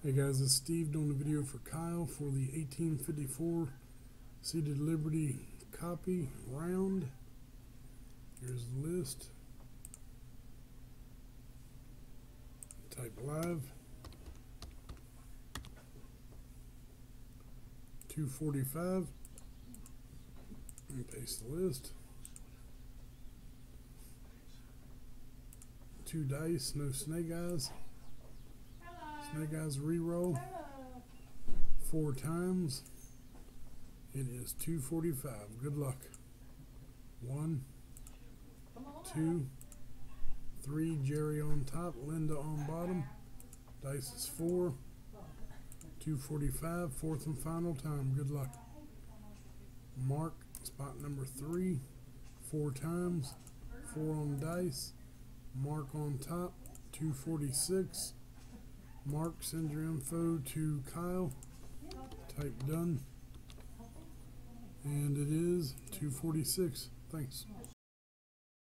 Hey guys, it's Steve doing a video for Kyle for the 1854 Seated Liberty copy round. Here's the list. Type live. 245. And paste the list. 2 dice, no snake eyes. Snake eyes reroll 4 times. It is 245. Good luck. 1, 2, 3. Jerry on top, Linda on bottom. Dice is 4. 245. Fourth and final time. Good luck. Mark, spot number 3. 4 times. 4 on dice. Mark on top. 246. Mark, send your info to Kyle. Type done. And it is 246. Thanks.